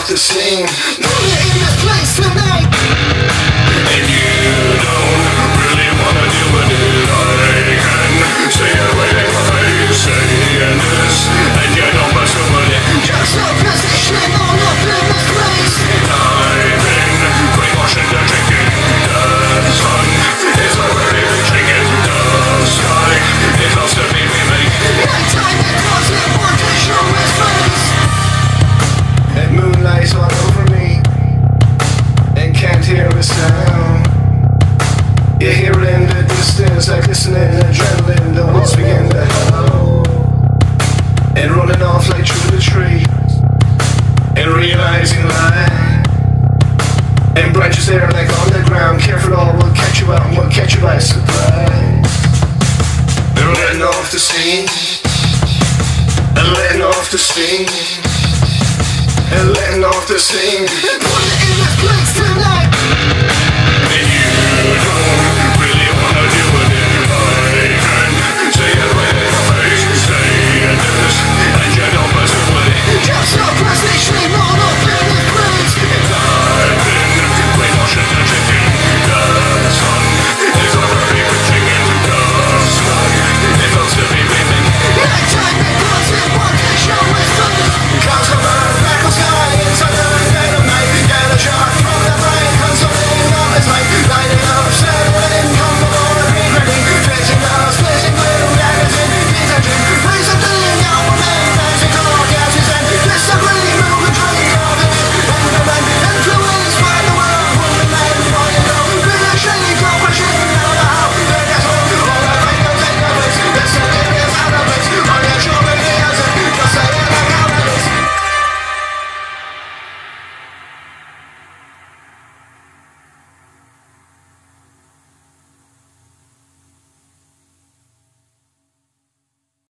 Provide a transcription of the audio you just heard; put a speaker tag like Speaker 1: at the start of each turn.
Speaker 1: off the scene. Put it in this place tonight. If you don't really wanna deal with it, I can stay away from what you say and this, and you don't mess with it. Juxtaposition all up in this place. I've been brainwashing the drinking. The sun is already shaking. The sky is lost to me remake. Nighttime that doesn't want to show its face. And moonlight's all over me, and can't hear a sound. You hear it in the distance, like listening adrenaline. The woods begin to howl, and running off like through the tree, and realizing light, and branches there like on the ground. Careful, all will catch you out and will catch you by surprise. They're letting off the steam, and letting off the steam, and letting off the steam.